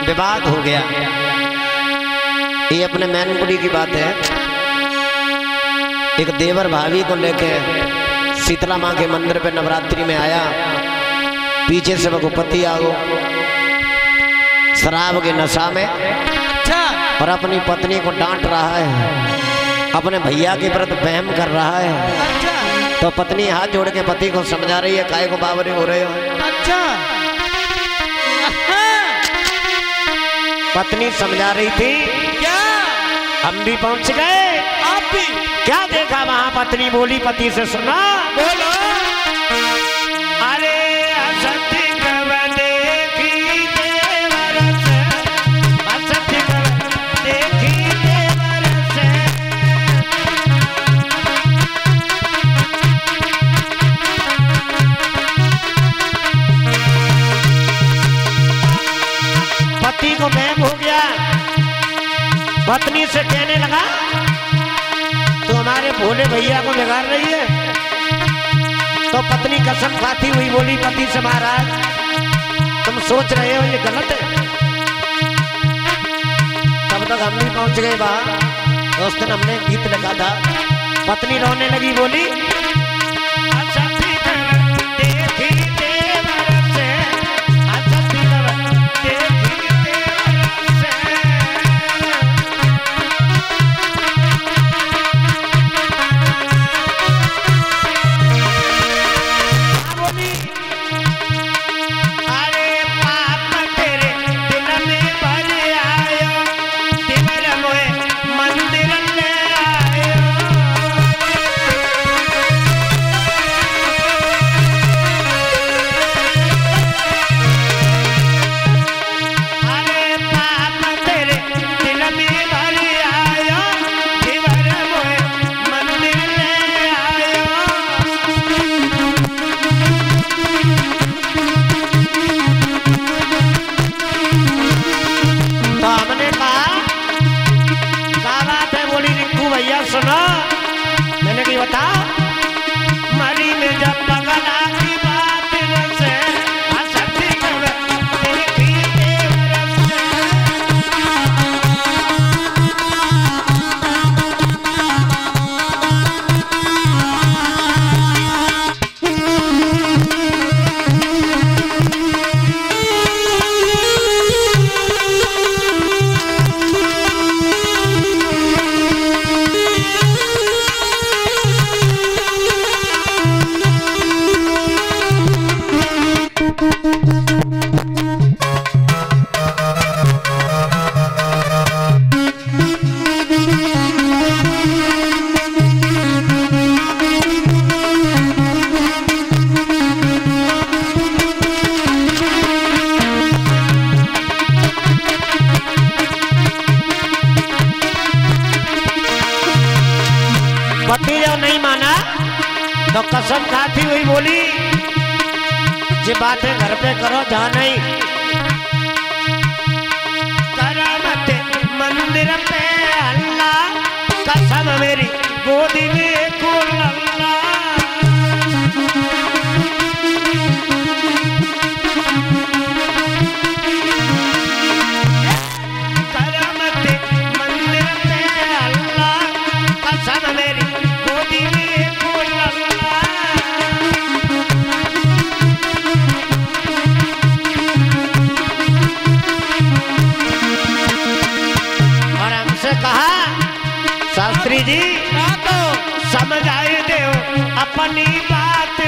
विवाद हो गया। ये अपने मैनपुरी की बात है। एक देवर भाभी को लेके शीतला माँ के मंदिर पे नवरात्रि में आया। पीछे से वो पति आ गो शराब के नशा में और अपनी पत्नी को डांट रहा है, अपने भैया के प्रति वहम कर रहा है। तो पत्नी हाथ जोड़ के पति को समझा रही है, काहे को बावरे हो रहे हो। पत्नी समझा रही थी, क्या हम भी पहुंच गए। आप भी क्या देखा वहां? पत्नी बोली पति से, सुना बोलो। अरे असत्य कब देखी देवर से, असत्य कब देखी देवर से। पति को वहम हो गया, पत्नी से कहने लगा, तो हमारे भोले भैया को बिगाड़ रही है। तो पत्नी कसम खाती हुई बोली पति से, महाराज तुम सोच रहे हो ये गलत है। तब तक हम भी पहुंच गए बाहर। उस दिन हमने गीत लगा था। पत्नी रोने लगी, बोली सुना। मैंने कही बता, मरी में जब पगला की बात से, असत्य कब देखी देवर से। पति जब नहीं माना तो कसम खाती हुई बोली, ये बातें घर पे करो, जहाँ नहीं करामत मंदिर पे अल्लाह, कसम मेरी गोदी में खोल अल्लाह। करामत मंदिर पे अल्लाह, कसम मेरी गोदी में खोल अल्लाह। और हमसे कहा, शास्त्री जी तो समझाए दो अपनी बात